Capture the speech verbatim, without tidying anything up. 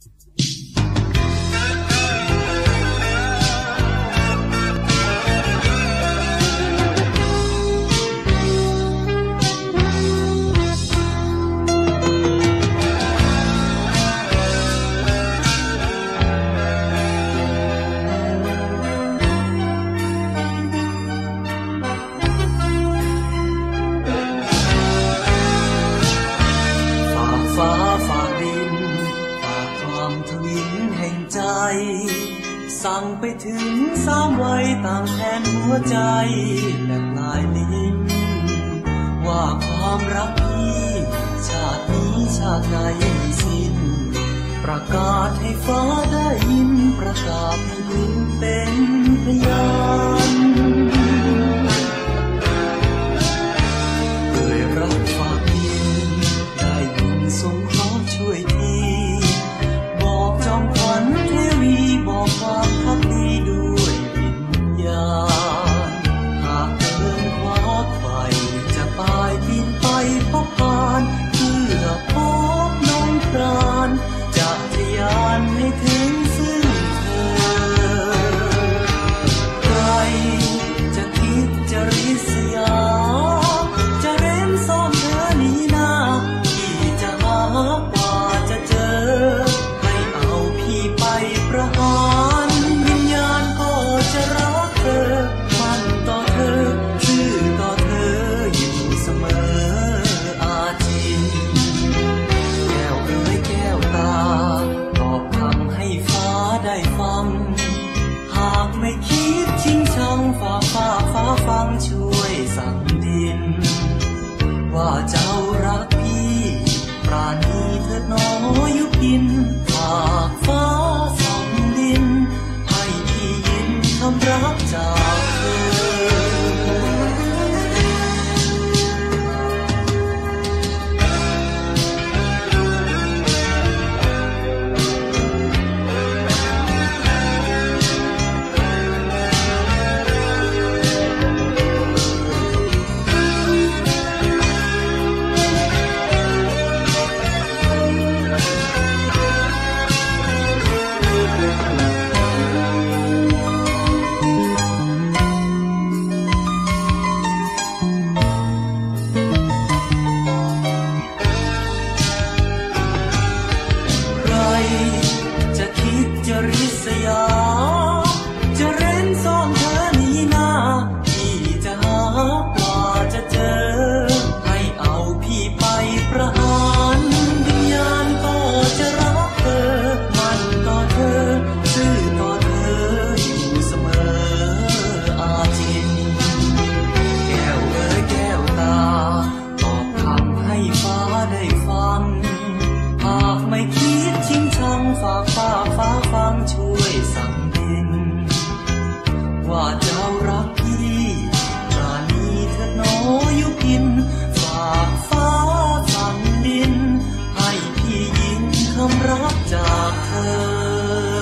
สั่งไปถึงสามวัยต่างแทนหัวใจและปลายลิ้นว่าความรักนี้ชาตินี้ชาติไหนไม่สิ้นประกาศให้ฟ้าได้ยินประกาศให้ดินเป็นพยานเคยรักฝากดินได้บุญสงเคราะห์ช่วยทีบอกจอมขวัญเทวีบอกความพักดีด้วยวิญญาณหากเดินคว้าไฟจะตายบินไปพบผ่านเพื่อพบน้องพรานจะทะยานให้ถึงซึ่งเธอใครจะคิดจะริษยาจะเร้นซ่อนเธอนี้นาที่จะหากว่าจะเจอให้เอาพี่ไปประหารวิญญาณก็จะรักเธอมั่นต่อเธอชื่อต่อเธออยู่เสมออาจินแก้วเอ๋ยแก้วตาตอบคำให้ฟ้าได้ฟังหากไม่คิดชิงชังฟ้าฟ้าฟ้าฟังช่วยสั่งดินว่าเจ้ารักพี่ปราณีเถิดน้อยุพินฝากฟ้าส่องดินให้พี่ยินคำรักจากเธอจะคิดจะริษยาจะเร้นซ่อนเธอนี้นาที่จะหากว่าจะเจอให้เอาพี่ไปประหารวิญญาณก็จะรักเธอมั่นต่อเธอซื่อต่อเธออยู่เสมออาจินแก้วเอ๋ยแก้วตาตอบคำให้ฟ้าได้ฟังหากไม่คิดชิงชังฝากฟ้าฟ้าฟังช่วยสั่งดินว่าเจ้ารักพี่ปราณีเถิดน้อยุพินฝากฟ้าสั่งดินให้พี่ยินคำรักจากเธอ